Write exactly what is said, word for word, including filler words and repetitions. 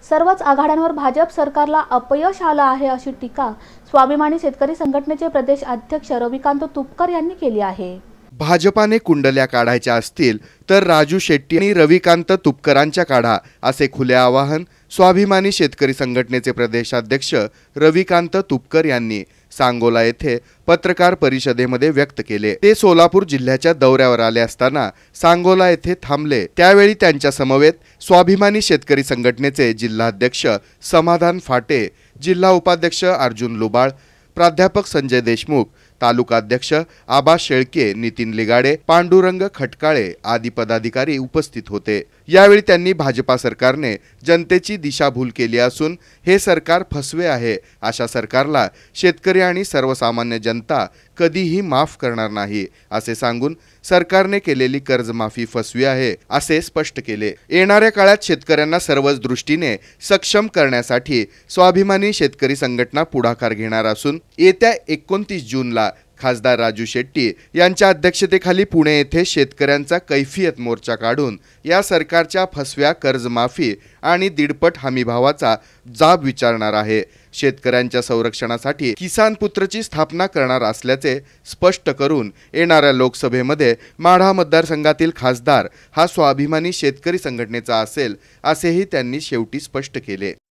सर्वच आघाड्यांवर भाजप सरकारला अपयश आलं आहे अशी टीका स्वाभिमानी शेतकरी संघटनेचे प्रदेश अध्यक्ष रविकांत तुपकर यांनी केली आहे। भाजपाने कुंडल्या काढायच्या असतील तर राजू शेट्टी आणि रविकांत तुपकरांच्या काढा असे खुले आवाहन स्वाभिमानी शेतकरी संघटनेचे प्रदेशाध्यक्ष रविकांत तुपकर यांनी सांगोला येथे पत्रकार परिषदेमध्ये व्यक्त केले। ते सोलापूर जिल्ह्याच्या दौऱ्यावर आले असताना सांगोला येथे थांबले। त्यावेळी त्यांच्या समवेत स्वाभिमानी शेतकरी संघटनेचे जिल्हाध्यक्ष समाधान फाटे, जिल्हा उपाध्यक्ष अर्जुन लुबाळ, प्राध्यापक संजय देशमुख, तालुकाध्यक्ष आबा शेळके, नितीन लिगाडे, पांडुरंग खटकाळे आदी पदाधिकारी उपस्थित होते। यावेळी त्यांनी भाजपा सरकारने जनतेची दिशाभूल केली असून हे सरकार फसवे आहे, अशा सरकारला शेतकरी आणि सर्वसामान्य जनता कधीही माफ करणार नाही असे सांगून सरकारने केलेली कर्जमाफी फसवी आहे असे स्पष्ट केले। येणाऱ्या काळात शेतकऱ्यांना सर्वच दृष्टीने सक्षम करण्यासाठी स्वाभिमानी शेतकरी संघटना पुढाकार घेणार असून येत्या एकोणतीस जूनला खासदार राजू शेट्टी यांच्या अध्यक्षतेखाली पुणे येथे शेतकऱ्यांचा कैफियत मोर्चा काढून या सरकारच्या फसव्या कर्जमाफी आणि दीडपट हमीभावाचा जाब विचारणार आहे। शेतकऱ्यांच्या संरक्षणासाठी किसान पुत्रची स्थापना करणार असल्याचे स्पष्ट करून येणाऱ्या लोकसभेमध्ये माढा मतदारसंघातील खासदार हा स्वाभिमानी शेतकरी संघटनेचा असेल असेही त्यांनी शेवटी स्पष्ट केले।